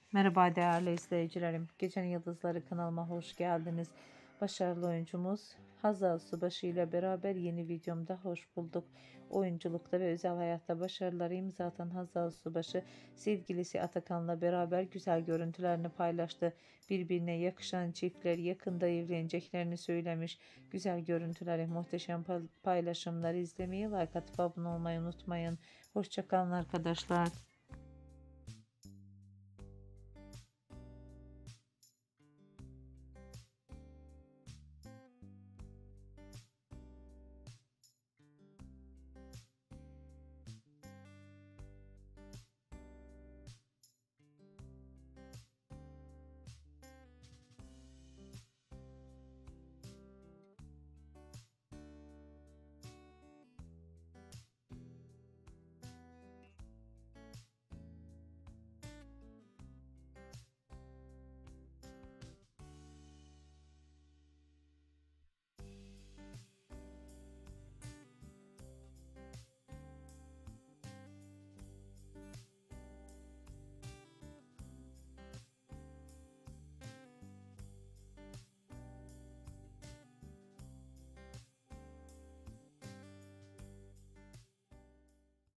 Merhaba değerli izleyicilerim. Gecenin Yıldızları kanalıma hoş geldiniz. Başarılı oyuncumuz Hazal Subaşı ile beraber yeni videomda hoş bulduk. Oyunculukta ve özel hayatta başarıları imza atan Hazal Subaşı sevgilisi Atakan'la beraber güzel görüntülerini paylaştı. Birbirine yakışan çiftler yakında evleneceklerini söylemiş. Güzel görüntüleri, muhteşem paylaşımları izlemeyi, like atıp abone olmayı unutmayın. Hoşça kalın arkadaşlar.